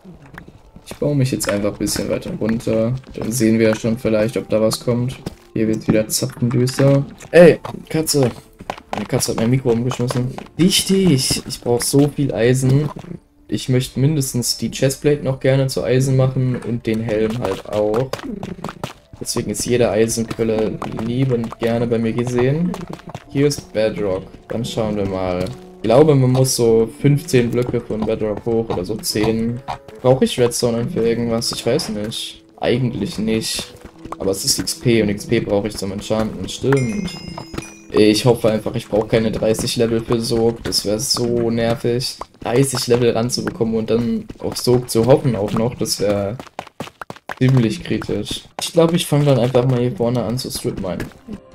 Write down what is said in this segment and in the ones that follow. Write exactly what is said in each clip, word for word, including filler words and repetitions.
Ich baue mich jetzt einfach ein bisschen weiter runter. Dann sehen wir ja schon vielleicht, ob da was kommt. Hier wird wieder zapfendüster. Ey, Katze. Meine Katze hat mein Mikro umgeschmissen. Wichtig! Ich brauche so viel Eisen. Ich möchte mindestens die Chestplate noch gerne zu Eisen machen und den Helm halt auch. Deswegen ist jede Eisenquelle liebend gerne bei mir gesehen. Hier ist Bedrock. Dann schauen wir mal. Ich glaube, man muss so fünfzehn Blöcke von Bedrock hoch oder so zehn. Brauche ich Redstone für irgendwas? Ich weiß nicht. Eigentlich nicht. Aber es ist X P und X P brauche ich zum Enchanten. Stimmt. Ich hoffe einfach, ich brauche keine dreißig Level für Sog. Das wäre so nervig. dreißig Level ranzubekommen und dann auf Sog zu hoffen auch noch. Das wäre ziemlich kritisch. Ich glaube, ich fange dann einfach mal hier vorne an zu stripminen.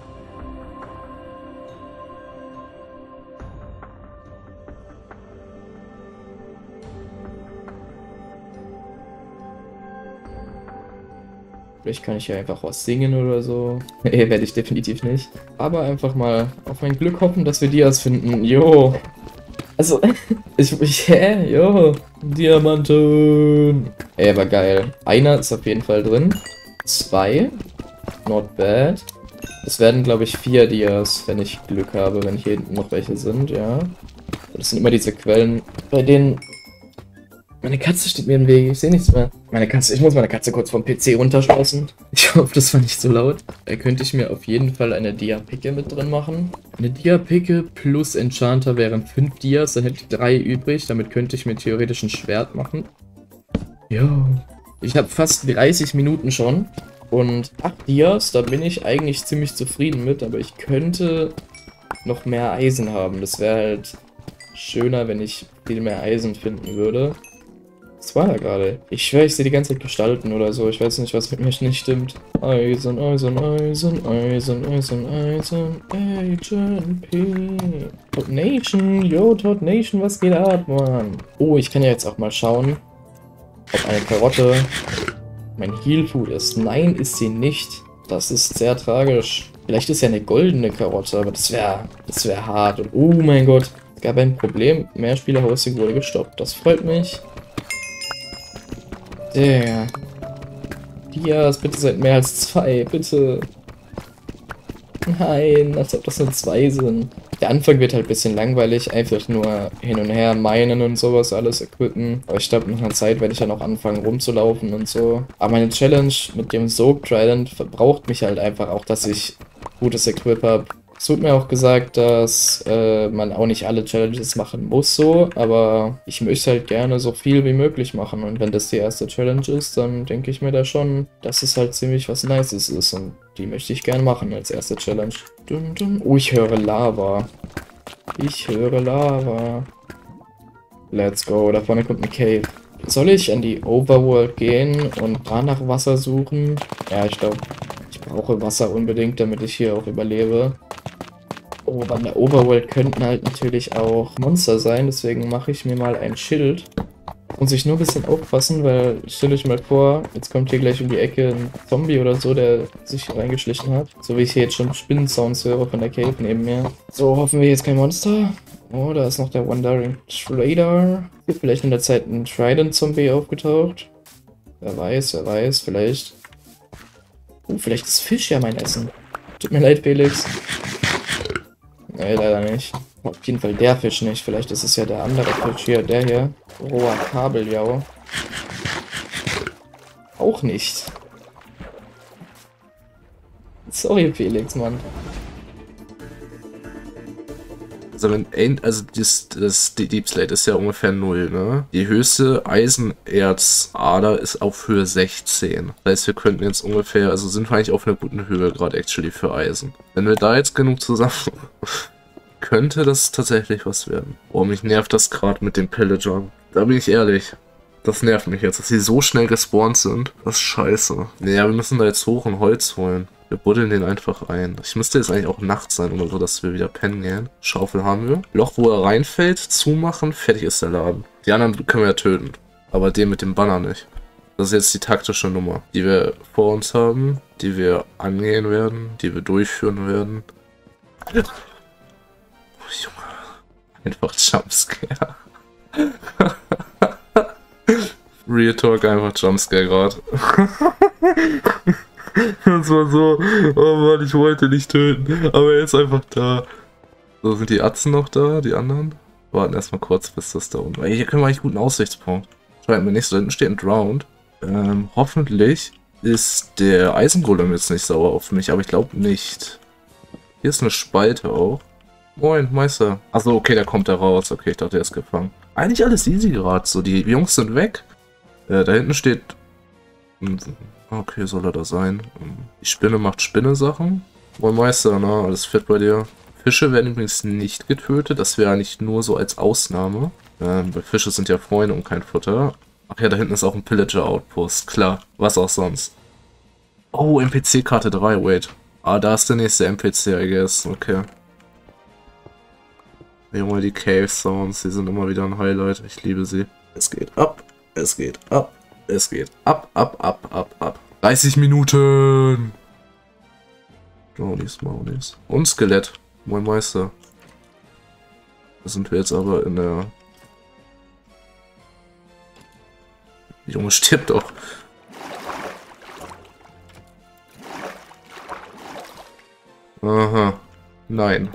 Vielleicht kann ich ja einfach was singen oder so. Nee, werde ich definitiv nicht. Aber einfach mal auf mein Glück hoffen, dass wir Dias finden. Jo. Also, ich, ich hä? Jo. Diamanten. Ey, aber geil. Einer ist auf jeden Fall drin. Zwei. Not bad. Es werden, glaube ich, vier Dias, wenn ich Glück habe, wenn hier hinten noch welche sind, ja. Das sind immer diese Quellen, bei denen... Meine Katze steht mir im Weg, ich sehe nichts mehr. Meine Katze, ich muss meine Katze kurz vom P C runterschmeißen. Ich hoffe, das war nicht so laut. Da könnte ich mir auf jeden Fall eine Dia-Picke mit drin machen. Eine Dia-Picke plus Enchanter wären fünf Dias, dann hätte ich drei übrig. Damit könnte ich mir theoretisch ein Schwert machen. Jo. Ich habe fast dreißig Minuten schon. Und acht Dias, da bin ich eigentlich ziemlich zufrieden mit. Aber ich könnte noch mehr Eisen haben. Das wäre halt schöner, wenn ich viel mehr Eisen finden würde. Was war da gerade? Ich schwöre, ich sehe die ganze Zeit Gestalten oder so. Ich weiß nicht, was mit mir nicht stimmt. Eisen, Eisen, Eisen, Eisen, Eisen, Eisen, Agent P. Todd Nation, yo, Todd Nation, was geht ab, Mann? Oh, ich kann ja jetzt auch mal schauen, ob eine Karotte mein Heal Food ist. Nein, ist sie nicht. Das ist sehr tragisch. Vielleicht ist ja eine goldene Karotte, aber das wäre das wäre hart. Und oh mein Gott, es gab ein Problem. Mehrspieler-Hosting wurde gestoppt. Das freut mich. Der. Dias, bitte seid mehr als zwei, bitte. Nein, als ob das nur zwei sind. Der Anfang wird halt ein bisschen langweilig, einfach nur hin und her meinen und sowas, alles equippen. Aber ich glaube, nach einer Zeit werde ich dann auch anfangen rumzulaufen und so. Aber meine Challenge mit dem Soak Trident verbraucht mich halt einfach auch, dass ich gutes Equip habe. Es wird mir auch gesagt, dass äh, man auch nicht alle Challenges machen muss so, aber ich möchte halt gerne so viel wie möglich machen und wenn das die erste Challenge ist, dann denke ich mir da schon, dass es halt ziemlich was Nices ist und die möchte ich gerne machen als erste Challenge. Dum, dum. Oh, ich höre Lava. Ich höre Lava. Let's go, da vorne kommt ein Cave. Soll ich an die Overworld gehen und da nach Wasser suchen? Ja, ich glaube, ich brauche Wasser unbedingt, damit ich hier auch überlebe. Oh, aber in der Overworld könnten halt natürlich auch Monster sein, deswegen mache ich mir mal ein Schild. Muss ich nur ein bisschen aufpassen, weil, stell euch mal vor, jetzt kommt hier gleich um die Ecke ein Zombie oder so, der sich hier reingeschlichen hat. So wie ich hier jetzt schon Spinnensounds höre von der Cave neben mir. So, hoffen wir jetzt kein Monster. Oh, da ist noch der Wandering Trader. Hier vielleicht in der Zeit ein Trident-Zombie aufgetaucht. Wer weiß, wer weiß, vielleicht. Oh, vielleicht ist Fisch ja mein Essen. Tut mir leid, Felix. Nee, leider nicht. Auf jeden Fall der Fisch nicht. Vielleicht ist es ja der andere Fisch hier. Der hier. Roher Kabeljau. Auch nicht. Sorry, Felix, Mann. Also, wenn ein, also das, das die Deep Slate ist ja ungefähr null, ne? Die höchste Eisenerzader ist auf Höhe sechzehn. Das heißt, wir könnten jetzt ungefähr, also sind wir eigentlich auf einer guten Höhe gerade actually für Eisen. Wenn wir da jetzt genug zusammen, könnte das tatsächlich was werden. Oh, mich nervt das gerade mit dem Pillagern. Da bin ich ehrlich. Das nervt mich jetzt, dass sie so schnell gespawnt sind. Das ist scheiße. Naja, wir müssen da jetzt hoch und Holz holen. Wir buddeln den einfach ein. Ich müsste jetzt eigentlich auch Nacht sein oder so, dass wir wieder pennen gehen. Schaufel haben wir. Loch, wo er reinfällt, zumachen, fertig ist der Laden. Die anderen können wir ja töten. Aber den mit dem Banner nicht. Das ist jetzt die taktische Nummer, die wir vor uns haben, die wir angehen werden, die wir durchführen werden. Oh, Junge. Einfach Jumpscare. Real Talk einfach Jumpscare gerade. Das war so, oh Mann, ich wollte nicht töten, aber er ist einfach da. So, sind die Atzen noch da, die anderen? Warten erstmal kurz, bis das da unten. Ey, hier können wir eigentlich guten Aussichtspunkt. Schreibt mir nicht, so hinten steht ein Drowned. Ähm, hoffentlich ist der Eisengolem jetzt nicht sauer auf mich, aber ich glaube nicht. Hier ist eine Spalte auch. Moin, Meister. Achso, okay, der kommt da raus. Okay, ich dachte, er ist gefangen. Eigentlich alles easy gerade. So, die Jungs sind weg. Äh, da hinten steht... Okay, soll er da sein. Die Spinne macht Spinne-Sachen. Moin, Meister, na, alles fit bei dir. Fische werden übrigens nicht getötet. Das wäre eigentlich nur so als Ausnahme. Ähm, weil Fische sind ja Freunde und kein Futter. Ach ja, da hinten ist auch ein Pillager-Outpost. Klar, was auch sonst. Oh, N P C-Karte drei, wait. Ah, da ist der nächste N P C, I guess. Okay. Junge, die Cave Sounds, die sind immer wieder ein Highlight. Ich liebe sie. Es geht ab, es geht ab, es geht ab, ab, ab, ab, ab. dreißig Minuten! Brownies, Brownies. Und Skelett. Moin Meister. Da sind wir jetzt aber in der... Die Junge stirbt doch. Aha. Nein.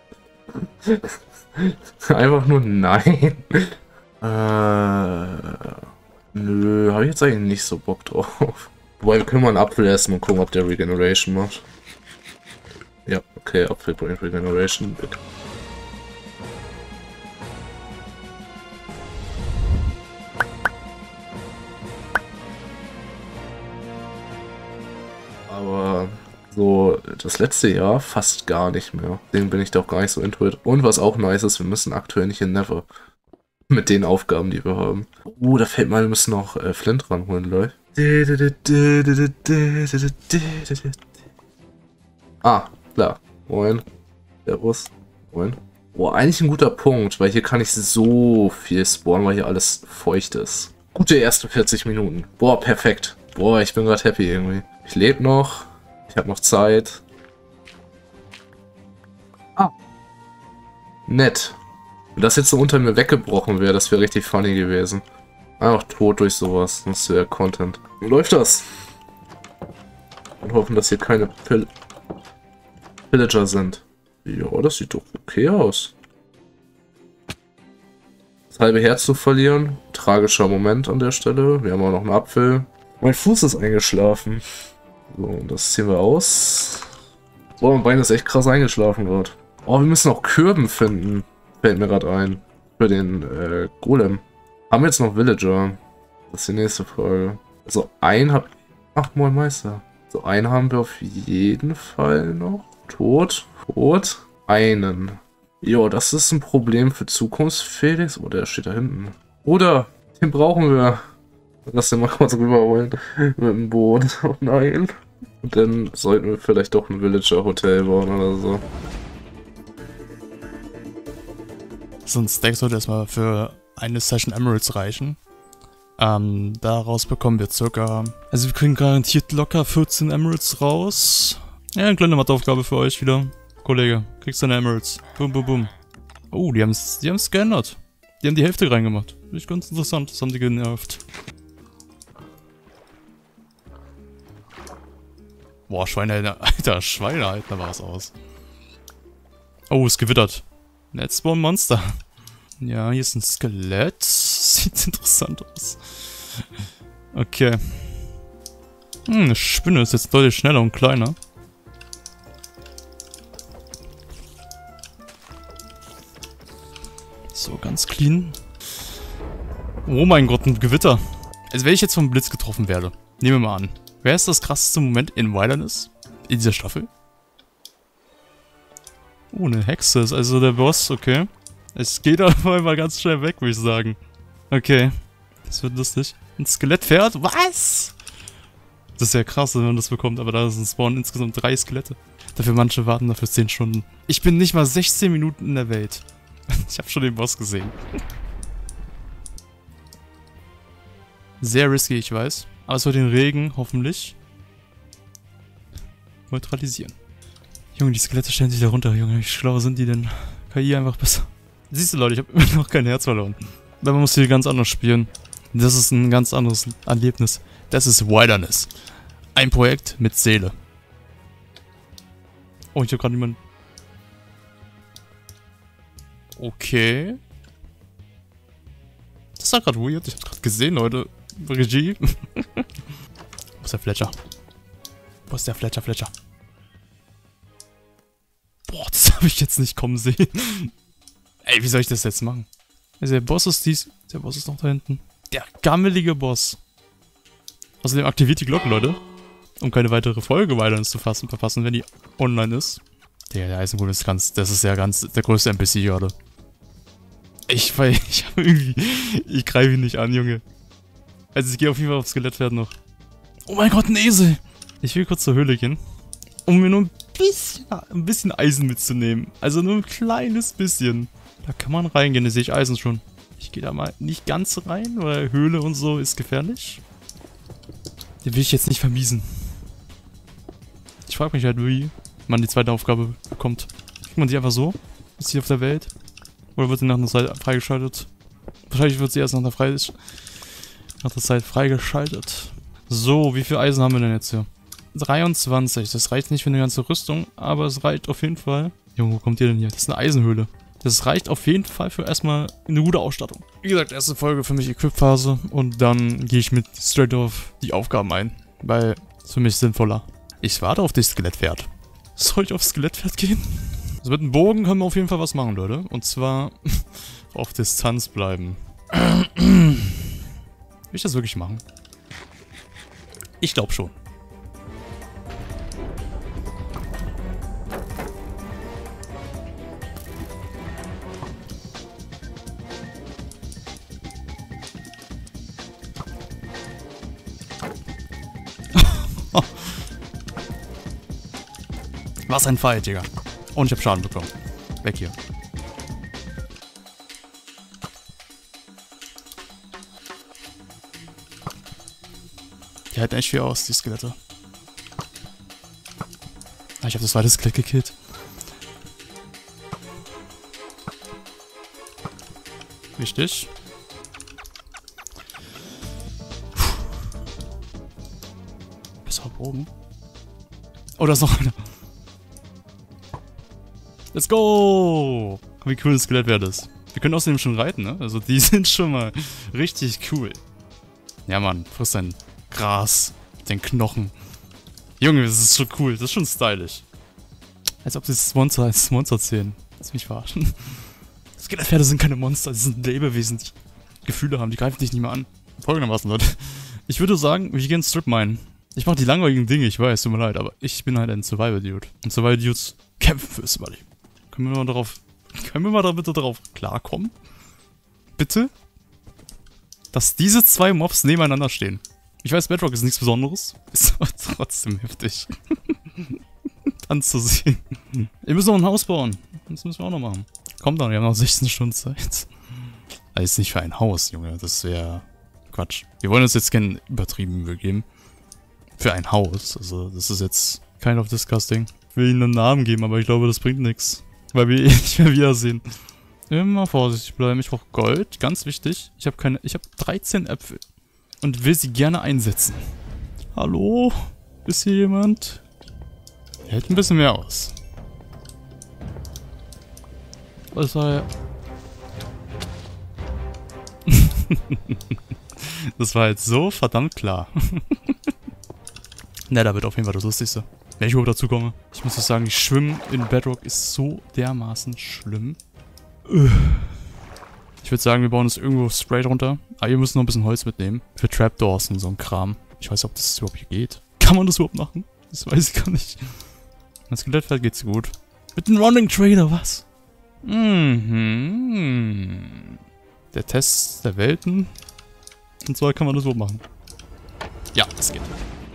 Einfach nur nein. Äh, nö, habe ich jetzt eigentlich nicht so Bock drauf. Wobei, wir können mal einen Apfel essen und gucken, ob der Regeneration macht. Ja, okay, Apfel bringt Regeneration. Aber so das letzte Jahr fast gar nicht mehr. Deswegen bin ich da auch gar nicht so into it. Und was auch nice ist, wir müssen aktuell nicht in Never. Mit den Aufgaben, die wir haben. Oh, da fällt mal, wir müssen noch äh, Flint ranholen, Leute. Ah, klar. Moin. Servus. Moin. Boah, eigentlich ein guter Punkt, weil hier kann ich so viel spawnen, weil hier alles feucht ist. Gute erste vierzig Minuten. Boah, perfekt. Boah, ich bin gerade happy irgendwie. Ich lebe noch. Ich habe noch Zeit. Ah. Nett. Wenn das jetzt so unter mir weggebrochen wäre, das wäre richtig funny gewesen. Einfach tot durch sowas. Das wäre Content. Wie läuft das? Und hoffen, dass hier keine Pill Pillager sind. Ja, das sieht doch okay aus. Das halbe Herz zu verlieren. Tragischer Moment an der Stelle. Wir haben auch noch einen Apfel. Mein Fuß ist eingeschlafen. So, das ziehen wir aus. Boah, mein Bein ist echt krass eingeschlafen gerade. Oh, wir müssen auch Kürben finden. Fällt mir gerade ein. Für den äh, Golem. Haben wir jetzt noch Villager? Das ist die nächste Frage. Also einen hab... Ach, moin Meister. So einen haben wir auf jeden Fall noch. Tot. Tot. Einen. Jo, das ist ein Problem für Zukunft, Felix. Oh, der steht da hinten. Oder, den brauchen wir. Lass den mal kurz rüberholen. Mit dem Boot. Oh nein. Und dann sollten wir vielleicht doch ein Villager-Hotel bauen oder so. So ein Stack sollte erstmal für eine Session Emeralds reichen. Ähm, daraus bekommen wir circa... Also wir kriegen garantiert locker vierzehn Emeralds raus. Ja, eine kleine Matheaufgabe für euch wieder. Kollege, kriegst deine Emeralds. Boom, boom, boom. Oh, die haben es die haben's geändert. Die haben die Hälfte reingemacht. Finde ich ganz interessant. Das haben die genervt. Boah, Schweinehalter. Alter, Schweinehalter war es aus. Oh, es gewittert. Let's spawn Monster. Ja, hier ist ein Skelett. Sieht interessant aus. Okay. Hm, eine Spinne ist jetzt deutlich schneller und kleiner. So, ganz clean. Oh mein Gott, ein Gewitter. Also wenn ich jetzt vom Blitz getroffen werde, nehmen wir mal an. Wer ist das krasseste Moment in Wilderness? In dieser Staffel? Oh, eine Hexe ist also der Boss, okay. Es geht aber mal ganz schnell weg, würde ich sagen. Okay, das wird lustig. Ein Skelettpferd? Was? Das ist ja krass, wenn man das bekommt, aber da ist ein Spawn insgesamt drei Skelette. Dafür manche warten dafür zehn Stunden. Ich bin nicht mal sechzehn Minuten in der Welt. Ich habe schon den Boss gesehen. Sehr risky, ich weiß. Aber es wird den Regen, hoffentlich, neutralisieren. Junge, die Skelette stellen sich da runter, Junge. Wie schlau sind die denn? K I einfach besser. Siehst du, Leute, ich habe immer noch kein Herz verloren. Aber man muss hier ganz anders spielen. Das ist ein ganz anderes Erlebnis. Das ist Wilderness. Ein Projekt mit Seele. Oh, ich habe gerade jemanden... Okay. Das war gerade weird. Ich hab's gerade gesehen, Leute. Regie. Wo ist der Fletcher? Wo ist der Fletcher, Fletcher? Boah, das habe ich jetzt nicht kommen sehen. Ey, wie soll ich das jetzt machen? Also der Boss ist dies... Der Boss ist noch da hinten. Der gammelige Boss. Außerdem aktiviert die Glocken, Leute. Um keine weitere Folge weiter zu fassen, verpassen, wenn die online ist. Der, der Eisenwurm ist ganz... Das ist ja ganz... Der größte N P C gerade. Ich, weil ich habe irgendwie... Ich greife ihn nicht an, Junge. Also ich gehe auf jeden Fall aufs Skelettpferd noch. Oh mein Gott, ein Esel! Ich will kurz zur Höhle gehen. Um mir nur ein bisschen, ein bisschen Eisen mitzunehmen. Also nur ein kleines bisschen. Da kann man reingehen, da sehe ich Eisen schon. Ich gehe da mal nicht ganz rein, weil Höhle und so ist gefährlich. Den will ich jetzt nicht vermiesen. Ich frage mich halt, wie man die zweite Aufgabe bekommt. Kriegt man sie einfach so? Ist sie auf der Welt? Oder wird sie nach einer Zeit freigeschaltet? Wahrscheinlich wird sie erst nach einer Fre nach der Zeit freigeschaltet. So, wie viel Eisen haben wir denn jetzt hier? dreiundzwanzig. Das reicht nicht für eine ganze Rüstung, aber es reicht auf jeden Fall. Junge, wo kommt ihr denn hier? Das ist eine Eisenhöhle. Das reicht auf jeden Fall für erstmal eine gute Ausstattung. Wie gesagt, erste Folge für mich Equip-Phase und dann gehe ich mit straight auf die Aufgaben ein. Weil es für mich sinnvoller. Ich warte auf das Skelettpferd. Soll ich aufs Skelettpferd gehen? Also mit dem Bogen können wir auf jeden Fall was machen, Leute. Und zwar auf Distanz bleiben. Will ich das wirklich machen? Ich glaube schon. Was ein Fight, Digga. Und ich hab Schaden bekommen. Weg hier. Die halten echt viel aus, die Skelette. Ah, ich hab das zweite Skelett gekillt. Wichtig. Besser Bogen. Oh, da ist noch einer. Let's go! Wie cool das Skelettpferd ist. Wir können außerdem schon reiten, ne? Also die sind schon mal richtig cool. Ja, Mann, frisst dein Gras mit den Knochen. Junge, das ist schon cool. Das ist schon stylisch. Als ob sie das Monster als Monster zählen. Lass mich verarschen. Skelettpferde sind keine Monster. Das sind Lebewesen, die Gefühle haben. Die greifen dich nicht mehr an. Folgendermaßen, Leute. Ich würde sagen, wir gehen Strip minen. Ich mache die langweiligen Dinge, ich weiß, tut mir leid, aber ich bin halt ein Survival-Dude. Und Survival-Dudes kämpfen fürs Überleben. Können wir mal darauf, können wir mal da bitte darauf klarkommen? Bitte? Dass diese zwei Mobs nebeneinander stehen. Ich weiß, Bedrock ist nichts Besonderes, ist aber trotzdem heftig. Anzusehen. Wir müssen noch ein Haus bauen. Das müssen wir auch noch machen. Kommt dann, wir haben noch sechzehn Stunden Zeit. Das ist nicht für ein Haus, Junge, das wäre Quatsch. Wir wollen uns jetzt keinen übertriebenen Mühe geben. Für ein Haus, also das ist jetzt kind of disgusting. Ich will ihnen einen Namen geben, aber ich glaube, das bringt nichts. Weil wir eh nicht mehr wiedersehen. Immer vorsichtig bleiben. Ich brauche Gold. Ganz wichtig. Ich habe keine. Ich habe dreizehn Äpfel. Und will sie gerne einsetzen. Hallo? Ist hier jemand? Hält ein bisschen mehr aus. Was war ja. Das war jetzt so verdammt klar. Ne, da wird auf jeden Fall das Lustigste. Wenn ich überhaupt dazu komme. Ich muss auch sagen, Schwimmen in Bedrock ist so dermaßen schlimm. Ich würde sagen, wir bauen uns irgendwo straight runter. Aber wir müssen noch ein bisschen Holz mitnehmen. Für Trapdoors und so ein Kram. Ich weiß nicht, ob das überhaupt hier geht. Kann man das überhaupt machen? Das weiß ich gar nicht. Das Skelettpferd geht's gut. Mit einem Running Trader, was? Mhm. Der Test der Welten. Und zwar kann man das so machen. Ja, das geht.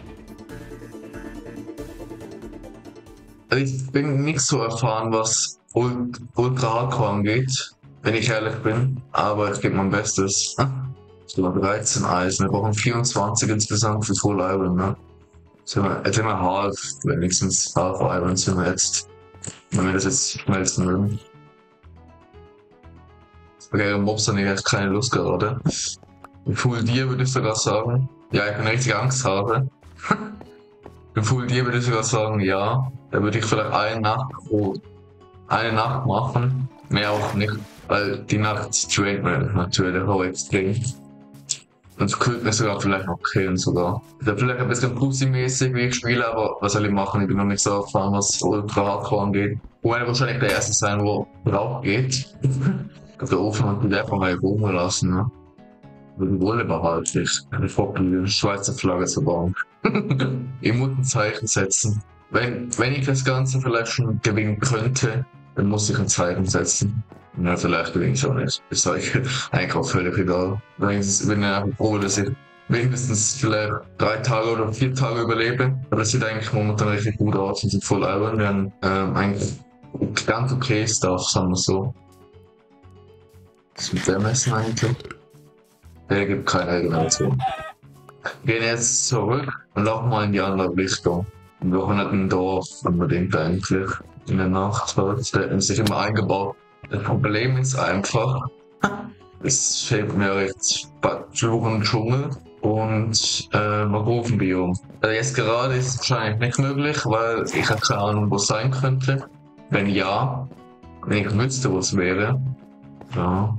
Ich bin nicht so erfahren, was Ul- Ultra Hardcore angeht, wenn ich ehrlich bin, aber ich gebe mein Bestes. So dreizehn Eisen, wir brauchen vierundzwanzig insgesamt für Full Iron, ne? Sind wir, jetzt sind wir half, wenigstens half Iron sind wir jetzt, wenn wir das jetzt schmelzen würden. Okay, Mobs haben echt keine Lust gerade. Full Dir würde ich sogar sagen. Ja, ich kann richtig Angst haben. Im Full Dir würde ich sogar sagen, ja. Da würde ich vielleicht eine Nacht, oh, eine Nacht machen. Mehr auch nicht. Weil die Nacht traint man natürlich auch extrem. Und so könnte mir sogar vielleicht noch killen sogar. Das ist vielleicht ein bisschen Pussy-mäßig, wie ich spiele, aber was soll ich machen? Ich bin noch nicht so erfahren, was Ultra Hardcore angeht. Und werde wahrscheinlich der Erste sein, wo drauf geht. Auf der Ofen hat die einfach mal oben lassen, ne? Die Wolle behalte ich. Eine Focken, Schweizer Flagge zu bauen. Ich muss ein Zeichen setzen. Wenn, wenn ich das Ganze vielleicht schon gewinnen könnte, dann muss ich ein Zeichen setzen. Ja, vielleicht gewinne ich auch nicht. Ist eigentlich auch völlig egal. Ich bin ja froh, dass ich wenigstens vielleicht drei Tage oder vier Tage überlebe. Aber das sieht eigentlich momentan richtig gut aus und sind voll albern. Wir haben ähm, eigentlich ganz okay Stuff, sagen wir so. Was ist mit dem Essen eigentlich? Der gibt keine Regeneration. Wir gehen jetzt zurück und laufen mal in die andere Richtung. Wir brauchen nicht ein Dorf unbedingt eigentlich. In der Nacht, da hätten sich immer eingebaut. Das Problem ist einfach, es fehlt mir recht Fluchen Dschungel und äh, Mangrovenbiom. Also jetzt gerade ist es wahrscheinlich nicht möglich, weil ich habe keine Ahnung, wo es sein könnte. Wenn ja, wenn ich wüsste, wo es wäre. Ja.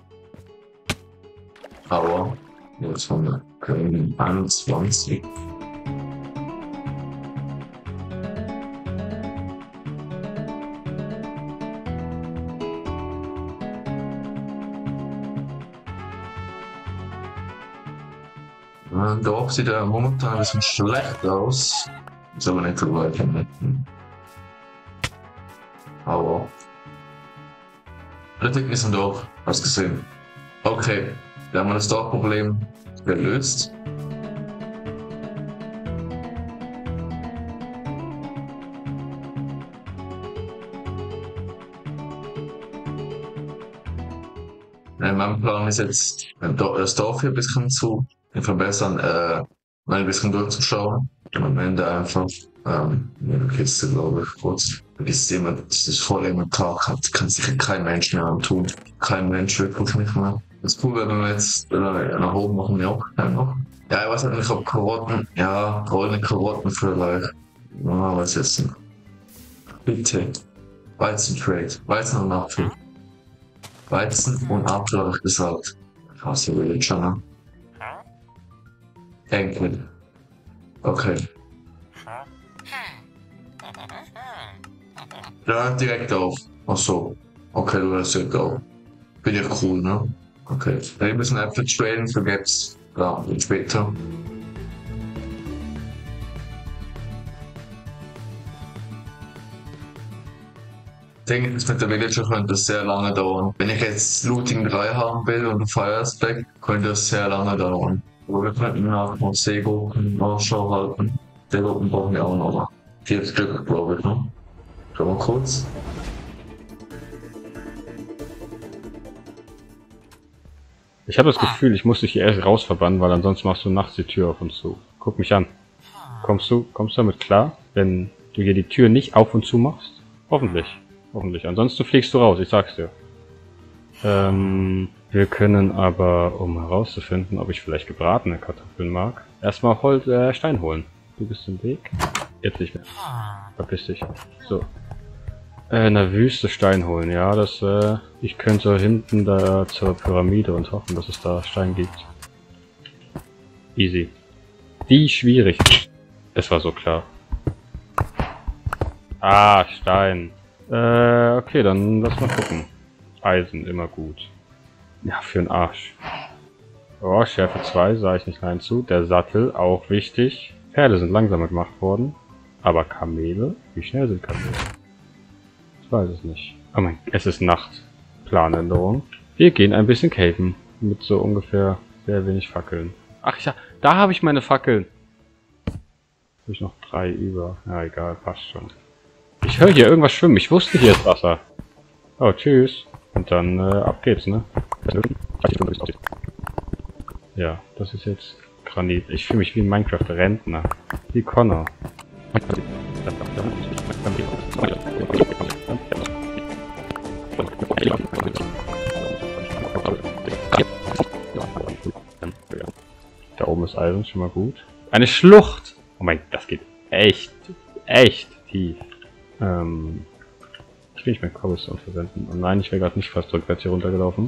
Aber jetzt haben wir einundzwanzig. Der Dorf sieht ja momentan ein bisschen schlecht aus. Ist aber nicht so weit hinten. Aber. Politik ist ein Dorf, hast gesehen. Okay, da haben wir das Dorfproblem gelöst. Mein Plan ist jetzt, das Dorf hier ein bisschen zu verbessern, äh, mal ein bisschen durchzuschauen. Und am Ende einfach, ähm, eine Kiste, glaube ich, kurz. Das Thema, das ist voll elementar, kann, kann sicher kein Mensch mehr antun. Kein Mensch wirklich nicht mehr. Das ist cool, wenn wir jetzt, äh, nach oben machen wir auch keinen noch. Ja, ich weiß halt nicht, ob Karotten, ja, goldene Karotten vielleicht. Ja, was jetzt denn? Bitte. Weizen-Trade. Weizen und Apfel. Weizen und Apfel, habe ich gesagt. Krass, ihr will schon, ne? Enkel. Okay. Ja, direkt auf. Ach so. Okay, du hörst direkt auf. Bin ja cool, ne? Okay. Wir müssen einfach traden für Gaps. Ja, später. Ich denke, das mit der Villager könnte das sehr lange dauern. Wenn ich jetzt Looting drei haben will und ein Fire Aspect, könnte das sehr lange dauern. Aber wir könnten nach Seegurken Ausschau halten. Seegurken brauchen wir auch noch. Vier Stück, glaube ich, ne? Schau mal kurz. Ich habe das Gefühl, ich muss dich hier erst rausverbannen, weil ansonsten machst du nachts die Tür auf und zu. Guck mich an. Kommst du, kommst du damit klar, wenn du hier die Tür nicht auf und zu machst? Hoffentlich. Hoffentlich. Ansonsten fliegst du raus, ich sag's dir. Ähm, wir können aber, um herauszufinden, ob ich vielleicht gebratene Kartoffeln mag, erstmal Holz, äh, Stein holen. Du bist im Weg. Jetzt nicht mehr. Verpiss dich. So. Äh, in der Wüste Stein holen, ja, das, äh, ich könnte hinten da zur Pyramide und hoffen, dass es da Stein gibt. Easy. Wie schwierig. Es war so klar. Ah, Stein. Äh, okay, dann lass mal gucken. Eisen, immer gut. Ja, für den Arsch. Oh, Schärfe zwei, sah ich nicht rein zu. Der Sattel, auch wichtig. Pferde sind langsamer gemacht worden. Aber Kamele? Wie schnell sind Kamele? Ich weiß es nicht. Oh mein, es ist Nacht. Planänderung. Wir gehen ein bisschen caven. Mit so ungefähr sehr wenig Fackeln. Ach ja, da habe ich meine Fackeln. Habe ich noch drei über. Ja, egal, passt schon. Ich höre hier irgendwas schwimmen. Ich wusste, hier ist Wasser. Oh, tschüss. Und dann, äh, ab geht's, ne? Ja, das ist jetzt Granit. Ich fühle mich wie ein Minecraft-Rentner. Wie Connor. Abgehobenes Eisen, schon mal gut. Eine Schlucht! Oh mein, das geht echt, echt tief. Ähm, ich will nicht mein Cobblestone versenden. Oh nein, ich wäre gerade nicht fast rückwärts hier runtergelaufen.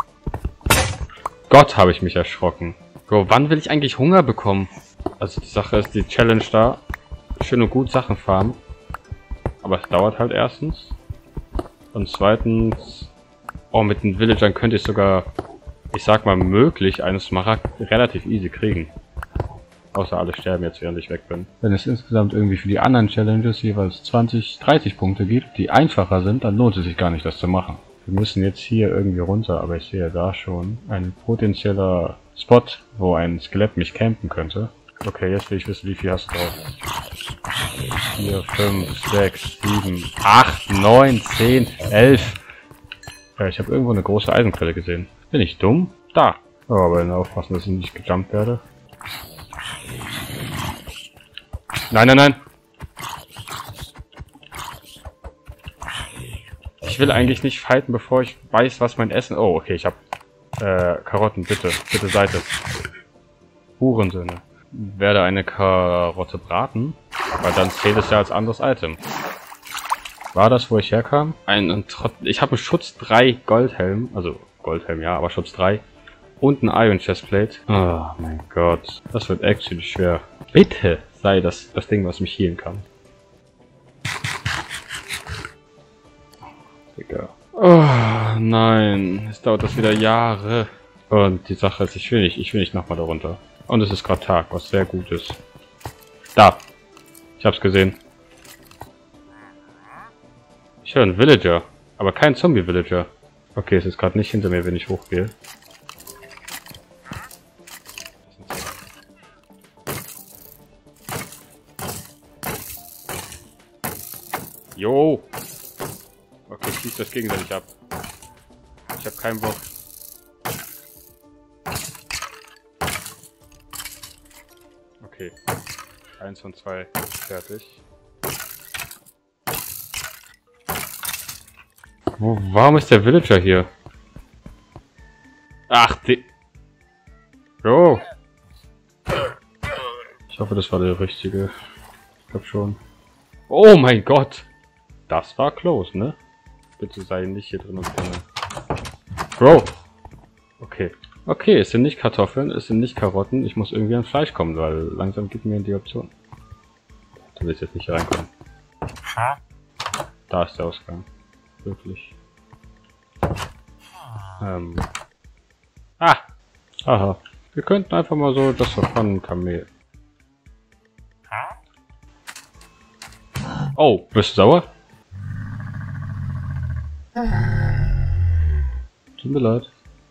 Gott, habe ich mich erschrocken. Bro, wann will ich eigentlich Hunger bekommen? Also die Sache ist, die Challenge da, schön und gut Sachen farmen. Aber es dauert halt erstens. Und zweitens, oh, mit den Villagern könnte ich sogar, ich sag mal, möglich einen Smaragd relativ easy kriegen. Außer alle sterben jetzt, während ich weg bin. Wenn es insgesamt irgendwie für die anderen Challenges jeweils zwanzig, dreißig Punkte gibt, die einfacher sind, dann lohnt es sich gar nicht, das zu machen. Wir müssen jetzt hier irgendwie runter, aber ich sehe da schon ein potenzieller Spot, wo ein Skelett mich campen könnte. Okay, jetzt will ich wissen, wie viel hast du drauf? vier, fünf, sechs, sieben, acht, neun, zehn, elf. Ja, ich habe irgendwo eine große Eisenquelle gesehen. Bin ich dumm? Da. Oh, aber dann aufpassen, dass ich nicht gejumpt werde. Nein, nein, nein. Ich will eigentlich nicht fighten, bevor ich weiß, was mein Essen... Oh, okay, ich habe äh, Karotten, bitte. Bitte Seite. Hurensöhne. Werde eine Karotte braten, weil dann zählt es ja als anderes Item. War das, wo ich herkam? Ein, ein Trott... Ich habe einen Schutz drei Goldhelm, also Goldhelm ja, aber Schutz drei. Und ein Iron Chestplate. Oh mein Gott. Das wird actually schwer. Bitte sei das das Ding, was mich healen kann. Digga. Oh nein. Es dauert das wieder Jahre. Und die Sache ist, ich will nicht, ich will nicht nochmal darunter. Und es ist gerade Tag, was sehr gut ist. Da. Ich hab's gesehen. Ich höre einen Villager. Aber kein Zombie-Villager. Okay, es ist gerade nicht hinter mir, wenn ich hochgehe. Jo! Okay, schließt das gegenseitig ab. Ich habe keinen Bock. Okay. Eins von zwei fertig. Wo, warum ist der Villager hier? Ach, die... Jo! Ich hoffe, das war der richtige. Ich glaube schon. Oh mein Gott! Das war close, ne? Bitte sei nicht hier drin und drin. Bro! Okay. Okay, es sind nicht Kartoffeln, es sind nicht Karotten. Ich muss irgendwie an Fleisch kommen, weil langsam gibt mir die Option. Du willst jetzt nicht hier reinkommen. Da ist der Ausgang. Wirklich. Ähm. Ah! Aha. Wir könnten einfach mal so das verfahren Kamel. Oh, bist du sauer? Tut mir leid.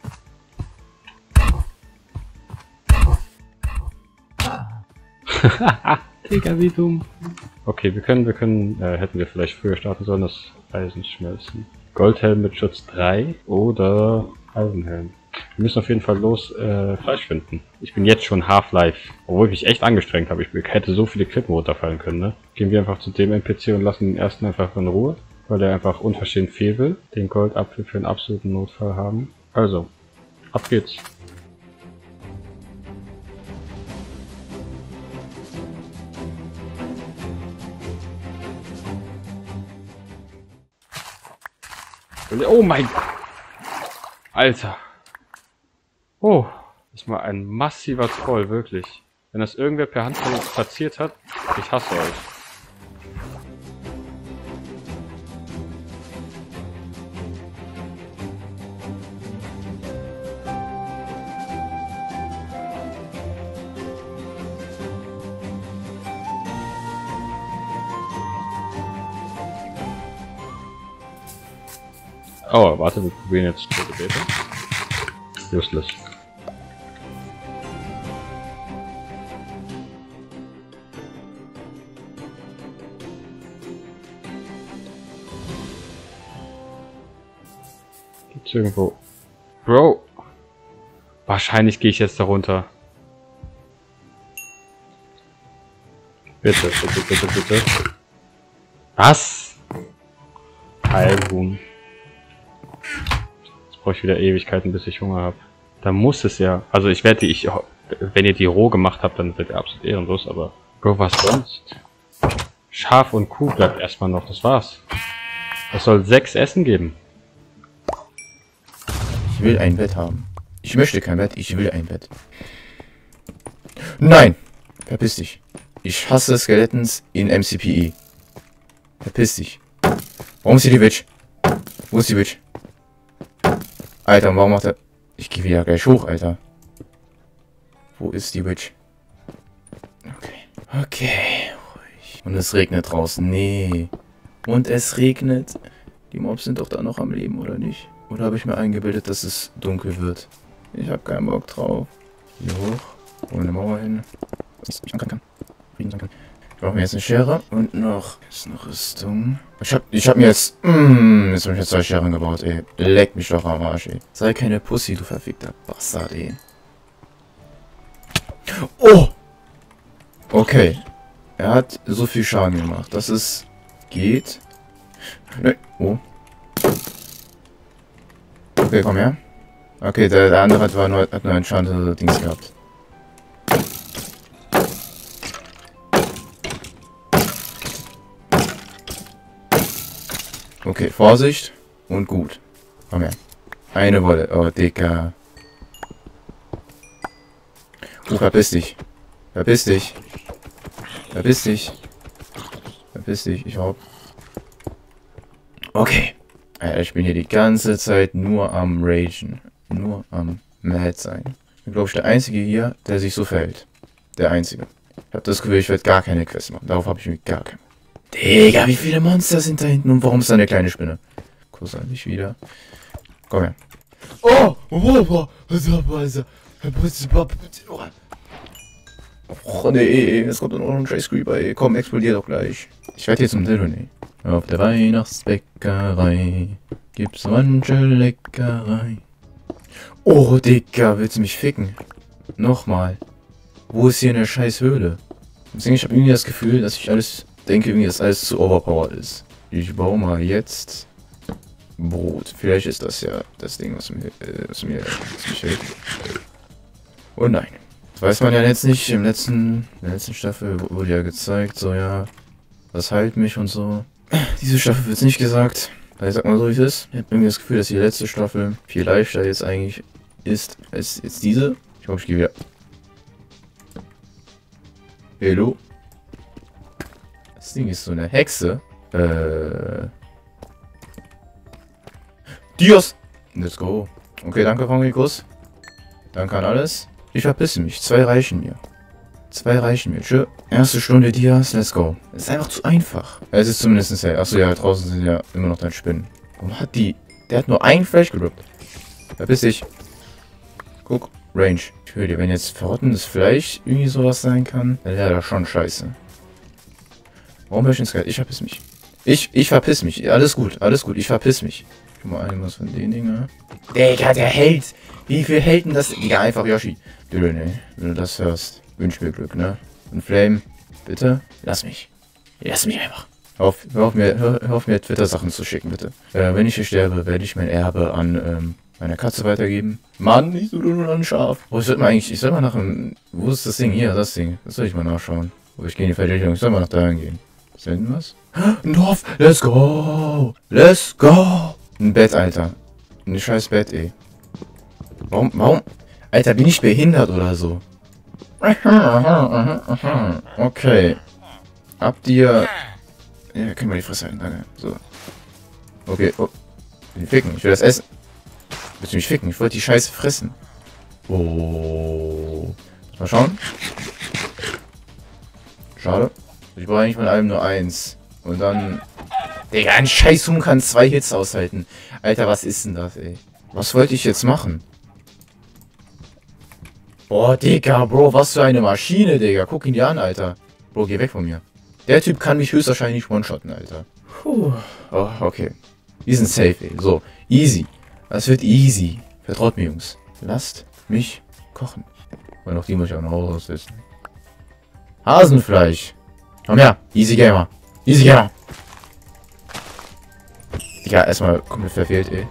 Digga, wie dumm. Okay, wir können, wir können, äh, hätten wir vielleicht früher starten sollen, das Eisen schmelzen. Goldhelm mit Schutz drei oder Eisenhelm. Wir müssen auf jeden Fall los äh, Fleisch finden. Ich bin jetzt schon Half-Life, obwohl ich mich echt angestrengt habe. Ich hätte so viele Klippen runterfallen können, ne? Gehen wir einfach zu dem N P C und lassen den ersten einfach in Ruhe, weil er einfach unverschämt viel will. Den Goldapfel für einen absoluten Notfall haben. Also, ab geht's. Oh mein... Alter. Oh, das ist mal ein massiver Troll, wirklich. Wenn das irgendwer per Hand platziert hat, ich hasse euch. Oh, warte, wir probieren jetzt Tote Beta. Useless. Gibt's irgendwo... Bro! Wahrscheinlich gehe ich jetzt da runter. Bitte, bitte, bitte, bitte. Was? Heilhuhn. Jetzt brauche ich wieder Ewigkeiten, bis ich Hunger habe. Da muss es ja... Also ich werde die... Ich, Wenn ihr die roh gemacht habt, dann seid ihr absolut ehrenlos, aber... Bro, was sonst? Schaf und Kuh bleibt erstmal noch, das war's. Es soll sechs Essen geben. Ich will ein Bett haben. Ich möchte kein Bett, ich will ein Bett. Nein! Verpiss dich. Ich hasse Skeletons in M C P E. Verpiss dich. Warum ist hier die Witch? Wo ist die Witch? Alter, warum macht er... Ich gehe wieder gleich hoch, Alter. Wo ist die Witch? Okay. Okay. Ruhig. Und es regnet draußen. Nee. Und es regnet. Die Mobs sind doch da noch am Leben, oder nicht? Oder habe ich mir eingebildet, dass es dunkel wird? Ich habe keinen Bock drauf. Hier hoch. Wo eine Mauer hin. Was ich kann. Ich brauche mir jetzt eine Schere und noch. Ist eine Rüstung. Ich hab, ich hab mir jetzt. Mm, jetzt habe ich mir zwei Scheren gebaut, ey. Leck mich doch am Arsch, ey. Sei keine Pussy, du verfickter Bastard, ey. Oh! Okay. Er hat so viel Schaden gemacht, dass es geht. Ne. Oh. Okay, komm her. Okay, der, der andere hat, war nur, hat nur ein Schaden Dings gehabt. Okay, Vorsicht und gut. Komm her. Eine Wolle. Oh, Dicker. Du verpiss dich. Verpiss dich. Verpiss dich. Verpiss dich. Ich hab. Okay. Alter, ich bin hier die ganze Zeit nur am Ragen. Nur am Mad sein. Ich bin, glaube ich, der Einzige hier, der sich so verhält. Der Einzige. Ich habe das Gefühl, ich werde gar keine Quest machen. Darauf habe ich mich gar keinen. Digga, wie viele Monster sind da hinten und warum ist da eine kleine Spinne? Großartig wieder. Komm her. Oh! Oh, nee, es kommt noch ein scheiß Creeper, ey. Komm, explodier doch gleich. Ich werde hier zum Dildo, nee. Auf der Weihnachtsbäckerei gibt's manche Leckerei. Oh, Digga, willst du mich ficken? Nochmal. Wo ist hier eine scheiß Höhle? Deswegen, ich habe irgendwie das Gefühl, dass ich alles denke, irgendwie, dass alles zu overpowered ist. Ich baue mal jetzt Brot. Vielleicht ist das ja das Ding, was mir, äh, was mir was mich hält. Oh nein. Das weiß man ja jetzt nicht. Im letzten, in der letzten Staffel wurde ja gezeigt, so ja, was heilt mich und so. Diese Staffel wird es nicht gesagt. Also ich sag mal so, wie es ist. Ich habe irgendwie das Gefühl, dass die letzte Staffel viel leichter jetzt eigentlich ist als jetzt diese. Ich glaube, ich gehe wieder. Hello. Das Ding ist so eine Hexe. Äh. Dios! Let's go. Okay, danke, Frankikus. Danke an alles. Ich verpisse mich. Zwei reichen mir. Zwei reichen mir. Tschö. Erste Stunde Dias. Let's go. Das ist einfach zu einfach. Es ist zumindest hell. Achso, ja, draußen sind ja immer noch deine Spinnen. Warum hat die... Der hat nur ein Fleisch gedroppt. Verpiss dich. Guck. Range. Ich höre dir, wenn jetzt verrottendes Fleisch irgendwie sowas sein kann, dann wäre das schon scheiße. Warum höre ich ins Geil? Ich verpiss mich. Ich, ich verpiss mich. Alles gut, alles gut. Ich verpiss mich. Guck mal, irgendwas von den Dingen. Digga, der hält. Wie viel hält denn das? Digga, einfach Yoshi. Dürre, ne? Wenn du das hörst, wünsch mir Glück, ne? Und Flame, bitte, lass mich. Lass mich einfach. Hör auf, hör auf mir, hör, hör auf mir Twitter-Sachen zu schicken, bitte. Äh, wenn ich hier sterbe, werde ich mein Erbe an, ähm, meiner Katze weitergeben. Mann, ich suche nur ein Schaf. Oh, ich sollte mal eigentlich, ich soll mal nach dem, wo ist das Ding? Hier, das Ding. Das soll ich mal nachschauen. Oh, ich gehe in die falsche Richtung. Ich soll mal nach dahin gehen. Ist da hinten was? Ein Dorf! Let's go! Let's go! Ein Bett, Alter. Ein scheiß Bett, ey. Warum, warum? Alter, bin ich behindert oder so? Okay. Habt ihr... Ja, können wir die Fresse halten, danke. So. Okay, oh. Ich will ficken, ich will das essen. Willst du mich ficken? Ich wollte die Scheiße fressen. Oh. Mal schauen. Schade. Ich brauche eigentlich mit allem nur eins. Und dann... Digga, ein Scheißhuhn kann zwei Hits aushalten. Alter, was ist denn das, ey? Was wollte ich jetzt machen? Boah, Digga, Bro, was für eine Maschine, Digga. Guck ihn dir an, Alter. Bro, geh weg von mir. Der Typ kann mich höchstwahrscheinlich one-shotten, Alter. Puh. Oh, okay. Wir sind safe, ey. So, easy. Das wird easy. Vertraut mir, Jungs. Lasst mich kochen. Weil noch die muss ich auch noch aussetzen. Hasenfleisch. Komm her. Easy Gamer. Easy Gamer. Digga, erstmal komplett verfehlt, ey.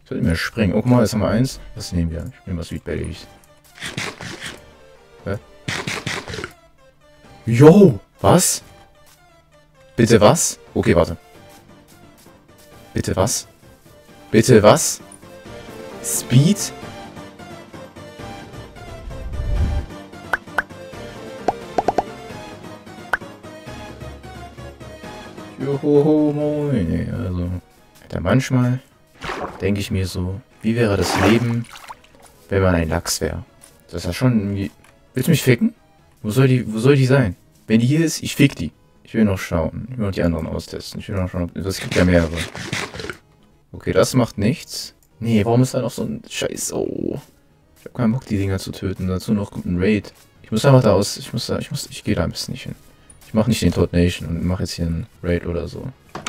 Sollten wir springen. Oh, guck mal, jetzt haben wir eins. Was nehmen wir? Ich nehme mal Sweet Berries. Hä? Yo! Was? Bitte was? Okay, warte. Bitte was? Bitte was? Speed? Joho, moin. Also, Alter, manchmal denke ich mir so, wie wäre das Leben, wenn man ein Lachs wäre? Das ist ja schon irgendwie... Willst du mich ficken? Wo soll die, wo soll die sein? Wenn die hier ist, ich fick die. Ich will noch schauen. Ich will noch die anderen austesten. Ich will noch schauen, es gibt ja mehrere. Okay, das macht nichts. Nee, warum ist da noch so ein Scheiß? Oh. Ich hab keinen Bock, die Dinger zu töten. Dazu noch kommt ein Raid. Ich muss einfach da aus. Ich muss da, ich muss, ich gehe da ein bisschen nicht hin. Ich mach nicht den Toad Nation und mach jetzt hier einen Raid oder so.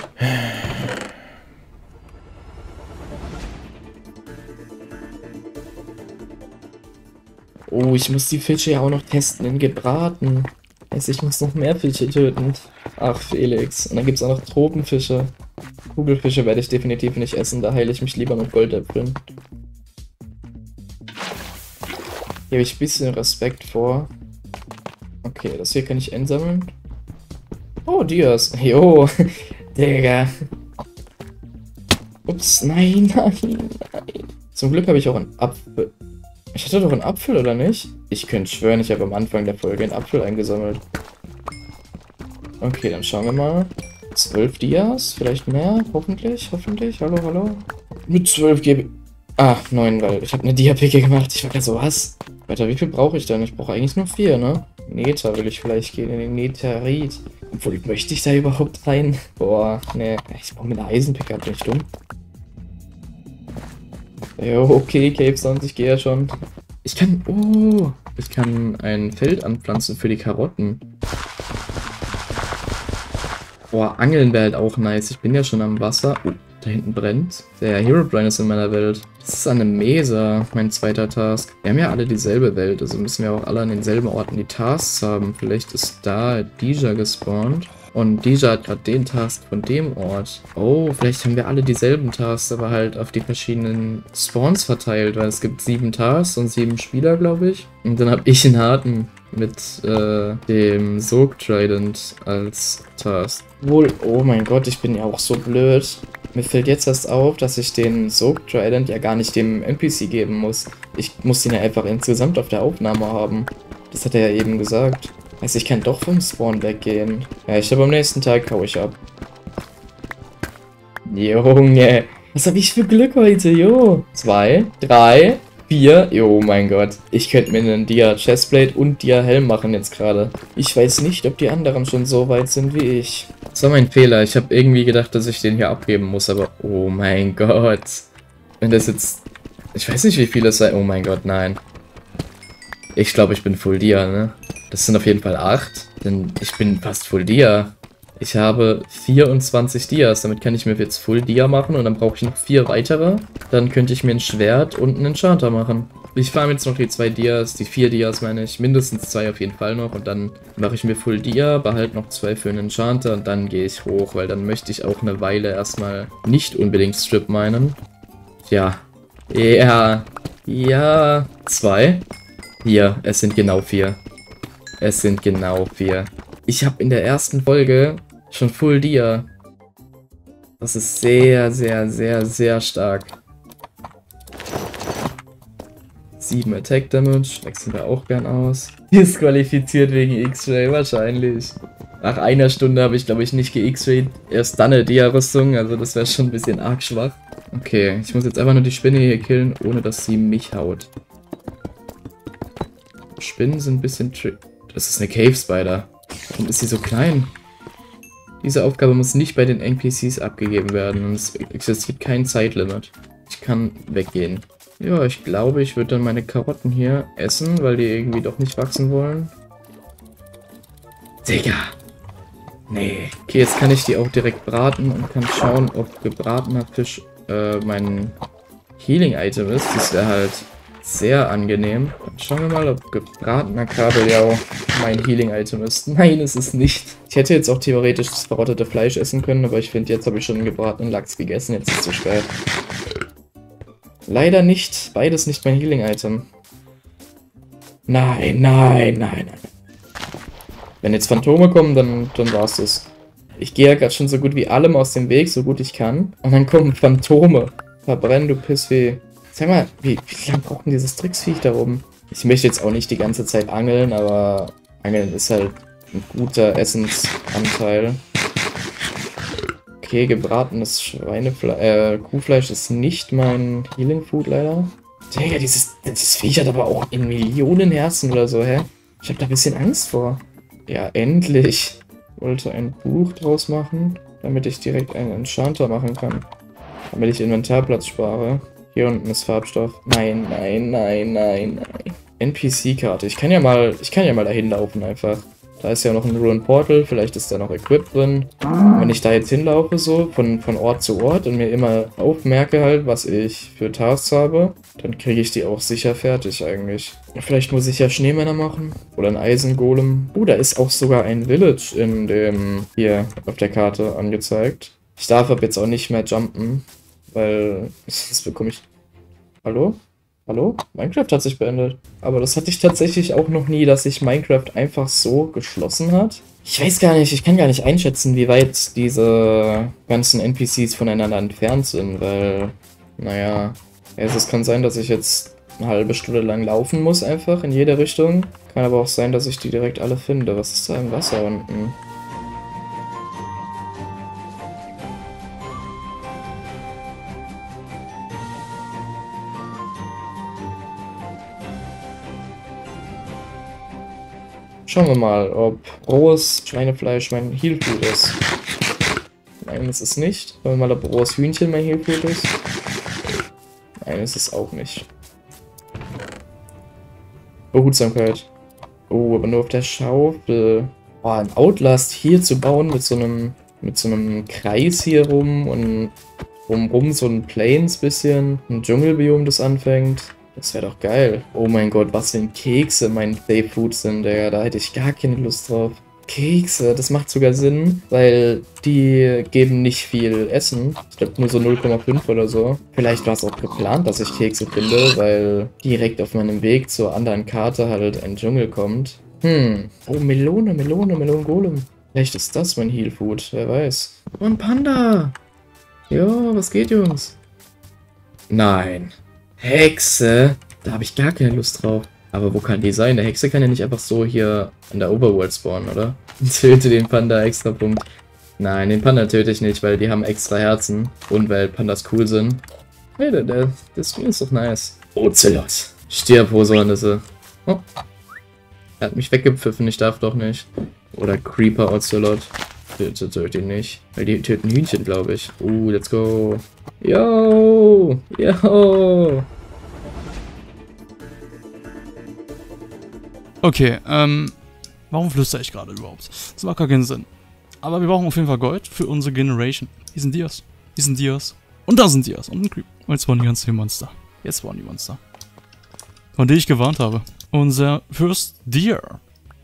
Oh, ich muss die Fische ja auch noch testen in gebraten. Also ich muss noch mehr Fische töten. Ach, Felix. Und dann gibt es auch noch Tropenfische. Kugelfische werde ich definitiv nicht essen, da heile ich mich lieber mit Goldäpfeln. Hier habe ich ein bisschen Respekt vor. Okay, das hier kann ich einsammeln. Oh, Dias. Jo, Digga. Ups, nein, nein, nein. Zum Glück habe ich auch einen Apfel. Ich hatte doch einen Apfel, oder nicht? Ich könnte schwören, ich habe am Anfang der Folge einen Apfel eingesammelt. Okay, dann schauen wir mal. zwölf Dias, vielleicht mehr, hoffentlich, hoffentlich. Hallo, hallo. Mit zwölf gebe ich... Ah, neun, weil ich habe eine Dia-Picke gemacht. Ich war gerade so, was? Weiter, wie viel brauche ich denn? Ich brauche eigentlich nur vier, ne? Nether will ich vielleicht gehen, in den Netherit. Obwohl, möchte ich da überhaupt rein? Boah, ne. Ich brauche mir eine Eisenpicke, bin ich dumm? Jo, okay, Cave Sounds, ich gehe ja schon. Ich kann... Oh, ich kann ein Feld anpflanzen für die Karotten. Boah, Angeln wäre halt auch nice. Ich bin ja schon am Wasser. Oh, da hinten brennt. Der Herobrine ist in meiner Welt. Das ist eine Mesa, mein zweiter Task. Wir haben ja alle dieselbe Welt, also müssen wir auch alle an denselben Orten die Tasks haben. Vielleicht ist da Dija gespawnt. Und Dija hat gerade den Task von dem Ort. Oh, vielleicht haben wir alle dieselben Tasks, aber halt auf die verschiedenen Spawns verteilt, weil es gibt sieben Tasks und sieben Spieler, glaube ich. Und dann habe ich einen harten mit äh, dem Sog Trident als Task. Wohl, oh mein Gott, ich bin ja auch so blöd. Mir fällt jetzt erst auf, dass ich den Sog Trident ja gar nicht dem N P C geben muss. Ich muss den ja einfach insgesamt auf der Aufnahme haben. Das hat er ja eben gesagt. Also ich kann doch vom Spawn weggehen. Ja, ich glaube am nächsten Tag hau ich ab. Junge, was habe ich für Glück heute, jo. Zwei, drei, vier, jo, mein Gott. Ich könnte mir einen Dia Chestplate und Dia Helm machen jetzt gerade. Ich weiß nicht, ob die anderen schon so weit sind wie ich. Das war mein Fehler. Ich habe irgendwie gedacht, dass ich den hier abgeben muss, aber oh mein Gott. Wenn das jetzt... Ich weiß nicht, wie viel es sei. Oh mein Gott, nein. Ich glaube, ich bin Full Dia, ne? Das sind auf jeden Fall acht, denn ich bin fast Full Dia. Ich habe vierundzwanzig Dias, damit kann ich mir jetzt Full Dia machen und dann brauche ich noch vier weitere. Dann könnte ich mir ein Schwert und einen Enchanter machen. Ich farme jetzt noch die zwei Dias, die vier Dias meine ich, mindestens zwei auf jeden Fall noch und dann mache ich mir Full Dia, behalte noch zwei für einen Enchanter und dann gehe ich hoch, weil dann möchte ich auch eine Weile erstmal nicht unbedingt Strip minen. Ja, ja, ja, zwei. Hier, es sind genau vier. Es sind genau vier. Ich habe in der ersten Folge schon Full Dia. Das ist sehr, sehr, sehr, sehr stark. sieben Attack Damage. Wechseln wir auch gern aus. Disqualifiziert wegen X-Ray wahrscheinlich. Nach einer Stunde habe ich, glaube ich, nicht ge-X-Rayed. Erst dann eine Dia-Rüstung. Also das wäre schon ein bisschen arg schwach. Okay, ich muss jetzt einfach nur die Spinne hier killen, ohne dass sie mich haut. Spinnen sind ein bisschen trick. Das ist eine Cave Spider. Warum ist sie so klein? Diese Aufgabe muss nicht bei den N P Cs abgegeben werden und es existiert kein Zeitlimit. Ich kann weggehen. Ja, ich glaube, ich würde dann meine Karotten hier essen, weil die irgendwie doch nicht wachsen wollen. Digga! Nee. Okay, jetzt kann ich die auch direkt braten und kann schauen, ob gebratener Fisch äh, mein Healing-Item ist. Das wäre halt sehr angenehm. Dann schauen wir mal, ob gebratener Kabeljau mein Healing-Item ist. Nein, es ist nicht. Ich hätte jetzt auch theoretisch das verrottete Fleisch essen können, aber ich finde, jetzt habe ich schon einen gebratenen Lachs gegessen. Jetzt ist es zu spät. Leider nicht. Beides nicht mein Healing-Item. Nein, nein, nein, nein. Wenn jetzt Phantome kommen, dann, dann war's das. Ich gehe ja gerade schon so gut wie allem aus dem Weg, so gut ich kann. Und dann kommen Phantome. Verbrennen, du Pissweh. Sag mal, wie, wie lange braucht denn dieses Tricksviech da oben? Ich möchte jetzt auch nicht die ganze Zeit angeln, aber Angeln ist halt ein guter Essensanteil. Okay, gebratenes Schweinefleisch, äh, Kuhfleisch ist nicht mein Healing Food leider. Digga, dieses, dieses Viech hat aber auch in Millionen Herzen oder so, hä? Ich hab da ein bisschen Angst vor. Ja, endlich. Ich wollte ein Buch draus machen, damit ich direkt einen Enchanter machen kann. Damit ich Inventarplatz spare. Hier unten ist Farbstoff. Nein, nein, nein, nein, nein. N P C-Karte. Ich kann ja mal, ich kann ja mal dahin laufen einfach. Da ist ja noch ein Ruin Portal, vielleicht ist da noch Equip drin. Wenn ich da jetzt hinlaufe, so von, von Ort zu Ort und mir immer aufmerke halt, was ich für Tasks habe, dann kriege ich die auch sicher fertig eigentlich. Vielleicht muss ich ja Schneemänner machen oder ein Eisengolem. Oh, da ist auch sogar ein Village in dem, hier auf der Karte angezeigt. Ich darf ab jetzt auch nicht mehr jumpen, weil sonst bekomme ich... Hallo? Hallo? Minecraft hat sich beendet. Aber das hatte ich tatsächlich auch noch nie, dass sich Minecraft einfach so geschlossen hat. Ich weiß gar nicht, ich kann gar nicht einschätzen, wie weit diese ganzen N P Cs voneinander entfernt sind, weil, naja, es kann sein, dass ich jetzt eine halbe Stunde lang laufen muss einfach in jede Richtung. Kann aber auch sein, dass ich die direkt alle finde. Was ist da im Wasser unten? Schauen wir mal, ob rohes Schweinefleisch mein Healfood ist. Nein, es ist nicht. Schauen wir mal, ob rohes Hühnchen mein Healfood ist. Nein, es ist auch nicht. Behutsamkeit. Oh, aber nur auf der Schaufel. Oh, ein Outlast hier zu bauen mit so einem mit so einem Kreis hier rum und rumrum so ein Plains bisschen. Ein Dschungelbiom, das anfängt. Das wäre doch geil. Oh mein Gott, was für Kekse mein Safe Food sind, Digga. Da hätte ich gar keine Lust drauf. Kekse, das macht sogar Sinn, weil die geben nicht viel Essen. Ich glaube nur so null Komma fünf oder so. Vielleicht war es auch geplant, dass ich Kekse finde, weil direkt auf meinem Weg zur anderen Karte halt ein Dschungel kommt. Hm. Oh, Melone, Melone, Melongolem. Vielleicht ist das mein Heal Food, wer weiß. Oh, ein Panda. Jo, was geht, Jungs? Nein. Hexe? Da habe ich gar keine Lust drauf. Aber wo kann die sein? Der Hexe kann ja nicht einfach so hier an der Overworld spawnen, oder? Töte den Panda, extra Punkt. Nein, den Panda töte ich nicht, weil die haben extra Herzen. Und weil Pandas cool sind. Hey, der, der, der Stream ist doch nice. Ocelot. Stirb, Hosernisse. Oh. Er hat mich weggepfiffen, ich darf doch nicht. Oder Creeper Ocelot. Töte, töte ihn nicht. Weil die töten Hühnchen, glaube ich. Uh, let's go. Yo! Yo! Okay, ähm, warum flüstere ich gerade überhaupt? Das macht gar keinen Sinn. Aber wir brauchen auf jeden Fall Gold für unsere Generation. Hier sind Dias. Hier sind Dias. Und da sind Dias. Und ein Creep. Und jetzt spawnen die ganzen Monster. Jetzt spawnen die Monster. Von denen ich gewarnt habe. Unser First Deer.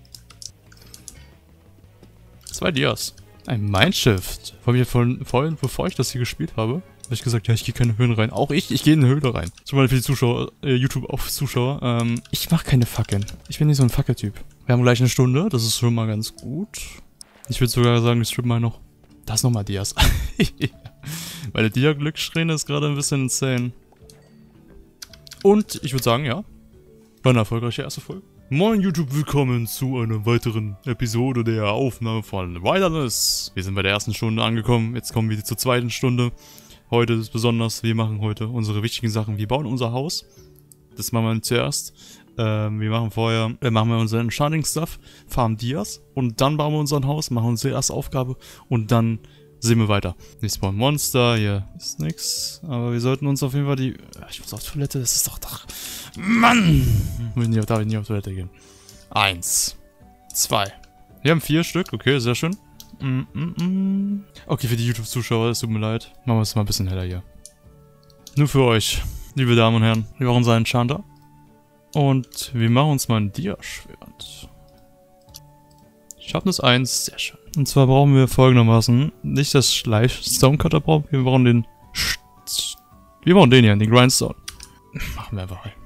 Zwei Dias. Ein Mindshift. Vor mir vorhin, vorhin, bevor ich das hier gespielt habe, habe ich gesagt, ja, ich gehe keine Höhlen rein. Auch ich, ich gehe in eine Höhle rein. Zum Beispiel für die Zuschauer, äh, YouTube-Zuschauer. Ähm, ich mache keine Fackeln. Ich bin nicht so ein Fackeltyp. Wir haben gleich eine Stunde, das ist schon mal ganz gut. Ich würde sogar sagen, ich stream mal noch. Da ist nochmal Dias. Meine Dia-Glückssträhne ist gerade ein bisschen insane. Und ich würde sagen, ja, war eine erfolgreiche erste Folge. Moin YouTube, willkommen zu einer weiteren Episode der Aufnahme von Wilderness. Wir sind bei der ersten Stunde angekommen, jetzt kommen wir zur zweiten Stunde. Heute ist besonders, wir machen heute unsere wichtigen Sachen. Wir bauen unser Haus, das machen wir zuerst. Ähm, wir machen vorher, dann machen wir unseren Enchanting-Stuff, farmen Dias und dann bauen wir unser Haus, machen unsere erste Aufgabe und dann sehen wir weiter. Wir spawnen Monster, hier ist nix, aber wir sollten uns auf jeden Fall die... Ich muss auf Toilette, das ist doch doch... Mann! Ich darf nicht auf Toilette gehen. Eins. Zwei. Wir haben vier Stück, okay, sehr schön. Mm, mm, mm. Okay, für die YouTube-Zuschauer, es tut mir leid. Machen wir es mal ein bisschen heller hier. Nur für euch, liebe Damen und Herren. Wir brauchen unseren Enchanter. Und wir machen uns mal ein Dia-Schwert. Sharpness eins, sehr schön. Und zwar brauchen wir folgendermaßen, nicht das Stonecutter brauchen, wir brauchen den... Wir brauchen den hier, den Grindstone. Machen wir einfach rein.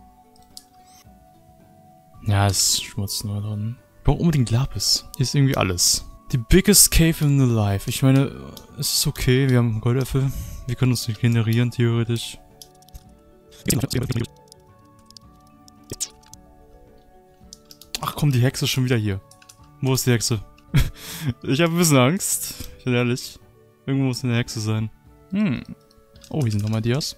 Ja, ist Schmutz nur drin. Ich brauche unbedingt Lapis. Hier ist irgendwie alles. Die biggest cave in the life. Ich meine, es ist okay. Wir haben Goldäpfel. Wir können uns regenerieren, theoretisch. Ach komm, die Hexe ist schon wieder hier. Wo ist die Hexe? Ich habe ein bisschen Angst. Ich bin ehrlich. Irgendwo muss eine Hexe sein. Hm. Oh, hier sind nochmal Dias.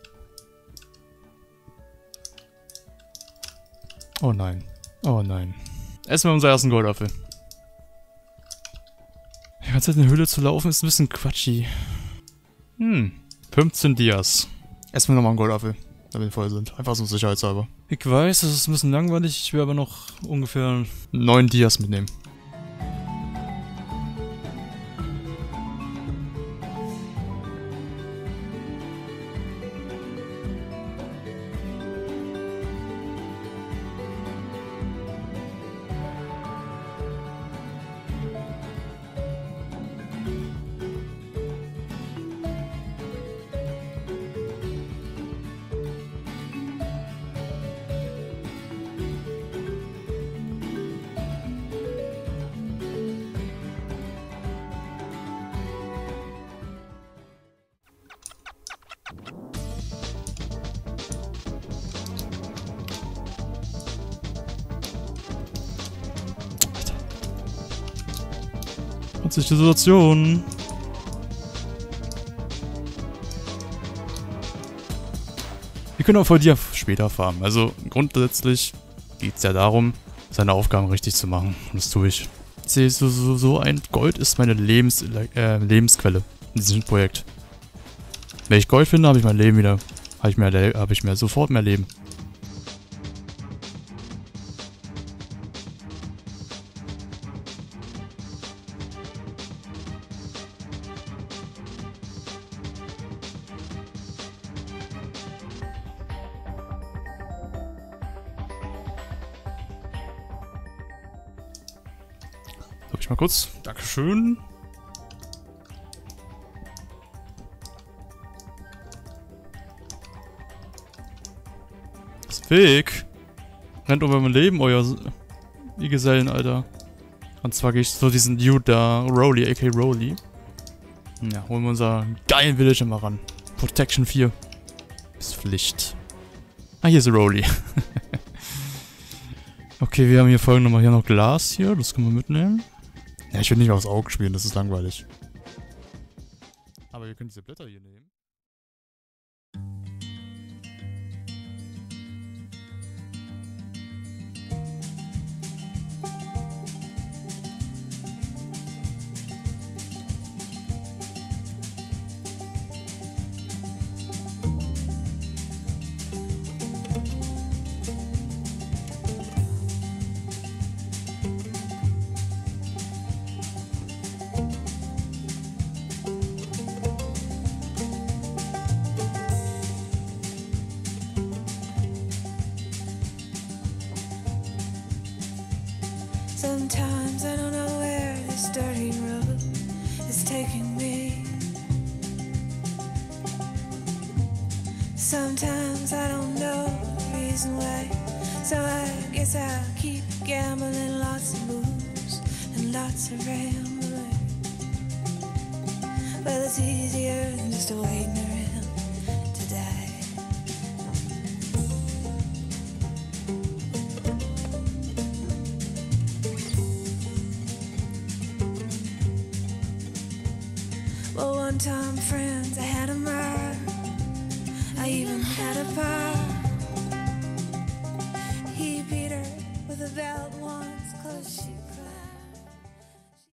Oh nein. Oh nein. Essen wir unseren ersten Goldapfel. Die ganze Zeit in der Höhle zu laufen ist ein bisschen quatschig. Hm. fünfzehn Dias. Essen wir nochmal einen Goldapfel, damit wir voll sind. Einfach so sicherheitshalber. Ich weiß, das ist ein bisschen langweilig. Ich will aber noch ungefähr neun Dias mitnehmen. Hat sich die Situation. Wir können auch voll dir später farmen. Also grundsätzlich geht es ja darum, seine Aufgaben richtig zu machen. Und das tue ich. Ich sehe, so, so, so ein Gold ist meine Lebens, äh, Lebensquelle in diesem Projekt. Wenn ich Gold finde, habe ich mein Leben wieder. Habe ich mehr, habe ich mehr sofort mehr Leben. Hab ich mal kurz. Dankeschön. Das ist Weg. Rennt um mein Leben, euer ihr Gesellen, Alter. Und zwar gehe ich so diesen Dude da, Rowley, aka Rowley. Ja, holen wir unser geilen Villager mal ran. Protection vier. Ist Pflicht. Ah, hier ist Rowley. Okay, wir haben hier folgende nochmal hier noch Glas hier, das können wir mitnehmen. Ja, ich will nicht aufs Auge spielen, das ist langweilig. Aber wir können diese Blätter hier nehmen. Sometimes I don't know where this dirty road is taking me. Sometimes I don't know the reason why. So I guess I'll keep gambling, lots of moves and lots of rambling. Well, it's easier than just waiting around to die. Well, one time, friends, I had a mirror. I even had a pie.